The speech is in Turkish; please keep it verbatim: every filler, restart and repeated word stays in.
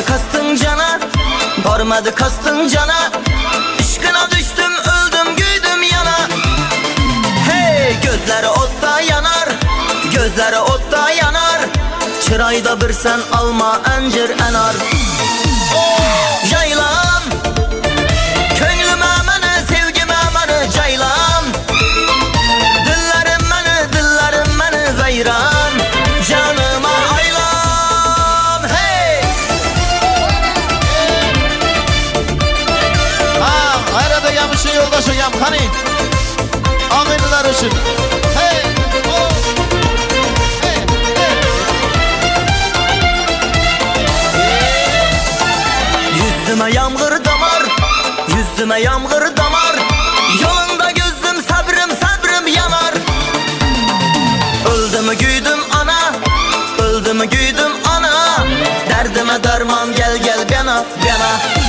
Varmadı kastın cana, varmadı kastın cana. Aşkına düştüm, öldüm, güydüm yana. Hey, gözleri otta yanar, gözleri otta yanar. Çırayda bir sen alma encir enar. Caylan, könlüme məni, sevgime məni caylan. Dillerim məni, dillerim məni veyran. Canıma aylan, hey. Ha, hayrada yamışın yoldaşın yam, hani ağınlar için. Hey, oh. Hey, hey. Yüzüme yağmur damar, yüzüme yağmur damar. Yolunda gözüm, sabrım, sabrım yanar. Öldüm, güydüm ana, öldüm, güydüm ana. Derdime derman, gel gel bana, bana.